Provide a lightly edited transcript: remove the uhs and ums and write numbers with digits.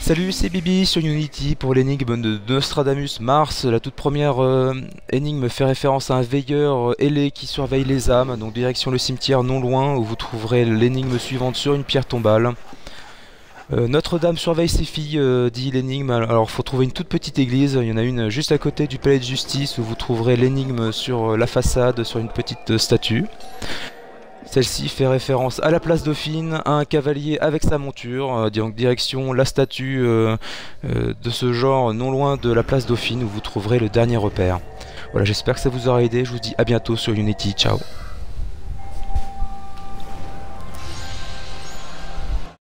Salut, c'est Bibi sur Unity pour l'énigme de Nostradamus Mars. La toute première énigme fait référence à un veilleur ailé qui surveille les âmes, donc direction le cimetière non loin où vous trouverez l'énigme suivante sur une pierre tombale. Notre-Dame surveille ses filles, dit l'énigme. Alors faut trouver une toute petite église, il y en a une juste à côté du palais de justice où vous trouverez l'énigme sur la façade, sur une petite statue. Celle-ci fait référence à la place Dauphine, à un cavalier avec sa monture, donc direction la statue de ce genre non loin de la place Dauphine où vous trouverez le dernier repère. Voilà, j'espère que ça vous aura aidé, je vous dis à bientôt sur Unity, ciao.